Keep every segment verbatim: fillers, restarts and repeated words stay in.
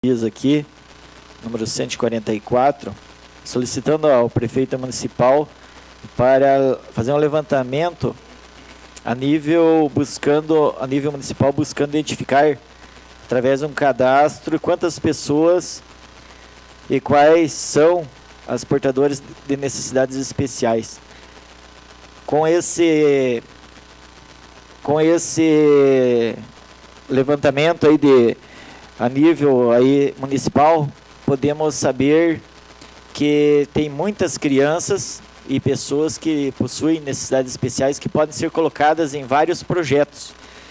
aqui, número cento e quarenta e quatro, solicitando ao prefeito municipal para fazer um levantamento a nível buscando a nível municipal buscando identificar através de um cadastro quantas pessoas e quais são as portadoras de necessidades especiais. Com esse com esse levantamento aí de a nível aí municipal, podemos saber que tem muitas crianças e pessoas que possuem necessidades especiais que podem ser colocadas em vários projetos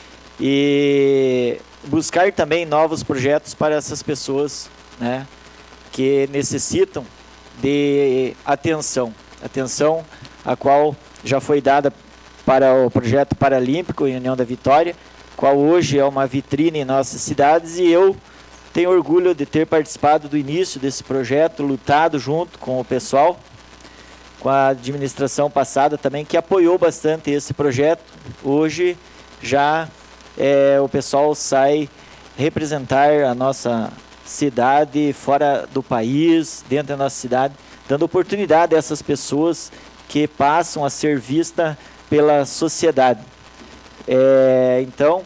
e buscar também novos projetos para essas pessoas, né, que necessitam de atenção, atenção a qual já foi dada para o projeto Paralímpico em União da Vitória, qual hoje é uma vitrine em nossas cidades, e eu tenho orgulho de ter participado do início desse projeto, lutado junto com o pessoal, com a administração passada também, que apoiou bastante esse projeto. Hoje já é, o pessoal sai representar a nossa cidade fora do país, dentro da nossa cidade, dando oportunidade a essas pessoas que passam a ser vistas pela sociedade. É, então,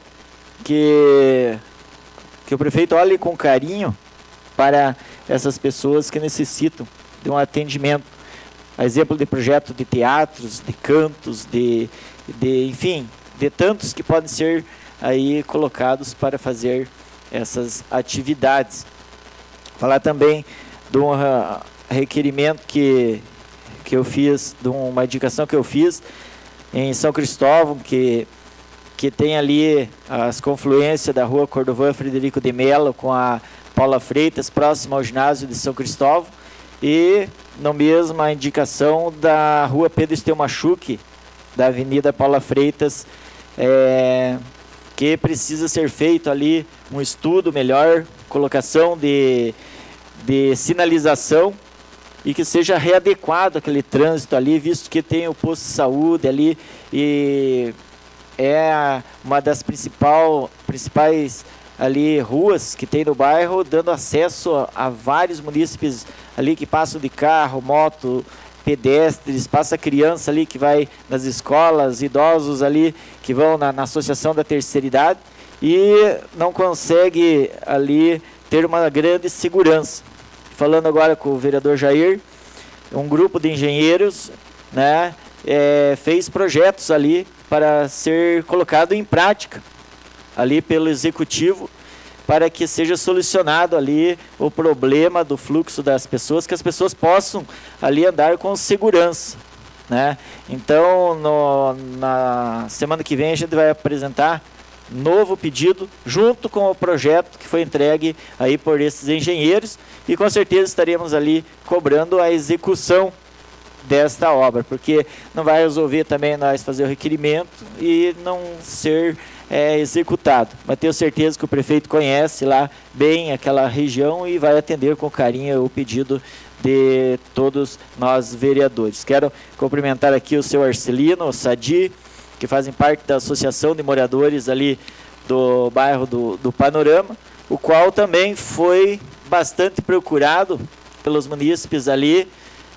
que, que o prefeito olhe com carinho para essas pessoas que necessitam de um atendimento. A exemplo de projeto de teatros, de cantos, de, de, enfim, de tantos que podem ser aí colocados para fazer essas atividades. Falar também de um uh, requerimento que, que eu fiz, de uma indicação que eu fiz em São Cristóvão, que, que tem ali as confluências da rua Cordovã Frederico de Mello com a Paula Freitas, próximo ao ginásio de São Cristóvão, e no mesmo a indicação da rua Pedro Estelmachuque, da Avenida Paula Freitas, é, que precisa ser feito ali um estudo melhor, colocação de, de sinalização, e que seja readequado aquele trânsito ali, visto que tem o posto de saúde ali, e é uma das principal, principais ali ruas que tem no bairro, dando acesso a, a vários munícipes ali que passam de carro, moto, pedestres, passa criança ali que vai nas escolas, idosos ali que vão na, na associação da terceira idade e não consegue ali ter uma grande segurança. Falando agora com o vereador Jair, um grupo de engenheiros, né, é, fez projetos ali para ser colocado em prática ali pelo executivo, para que seja solucionado ali o problema do fluxo das pessoas, que as pessoas possam ali andar com segurança, né? Então, no, na semana que vem a gente vai apresentar novo pedido junto com o projeto que foi entregue aí por esses engenheiros, e com certeza estaremos ali cobrando a execução desta obra, porque não vai resolver também nós fazer o requerimento e não ser é, executado, mas tenho certeza que o prefeito conhece lá bem aquela região e vai atender com carinho o pedido de todos nós vereadores. Quero cumprimentar aqui o seu Arcelino, o Sadi, que fazem parte da Associação de Moradores ali do bairro do, do Panorama, o qual também foi bastante procurado pelos munícipes ali,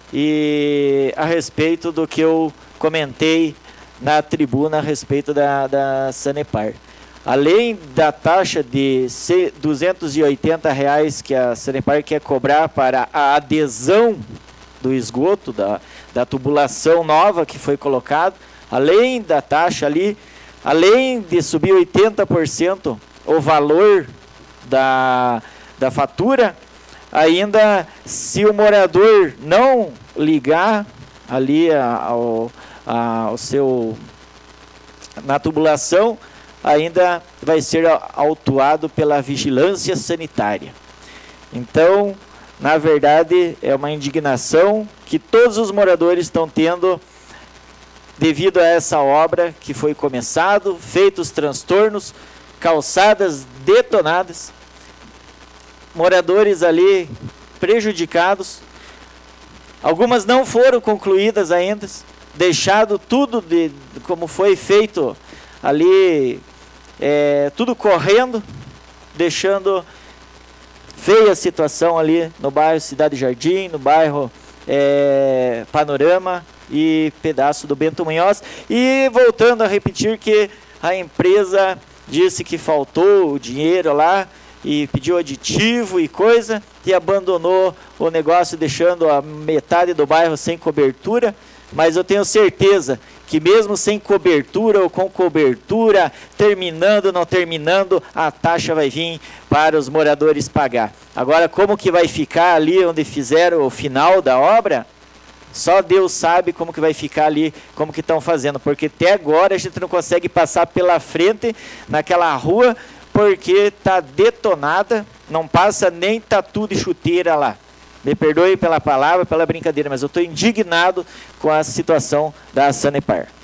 e a respeito do que eu comentei na tribuna a respeito da, da Sanepar. Além da taxa de duzentos e oitenta reais que a Sanepar quer cobrar para a adesão do esgoto, da, da tubulação nova que foi colocado, além da taxa ali, além de subir oitenta por cento o valor da, da fatura, ainda se o morador não ligar ali ao, ao seu, na tubulação, ainda vai ser autuado pela vigilância sanitária. Então, na verdade, é uma indignação que todos os moradores estão tendo devido a essa obra que foi começado, feitos transtornos, calçadas detonadas, moradores ali prejudicados, algumas não foram concluídas ainda, deixado tudo de, como foi feito ali, é, tudo correndo, deixando feia a situação ali no bairro Cidade Jardim, no bairro é, Panorama e pedaço do Bento Munhoz. E voltando a repetir que a empresa disse que faltou o dinheiro lá e pediu aditivo e coisa, e abandonou o negócio deixando a metade do bairro sem cobertura. Mas eu tenho certeza que mesmo sem cobertura ou com cobertura, terminando ou não terminando, a taxa vai vir para os moradores pagar. Agora, como que vai ficar ali onde fizeram o final da obra? Só Deus sabe como que vai ficar ali, como que estão fazendo, porque até agora a gente não consegue passar pela frente naquela rua, porque está detonada, não passa nem tatu de chuteira lá. Me perdoe pela palavra, pela brincadeira, mas eu estou indignado com a situação da Sanepar.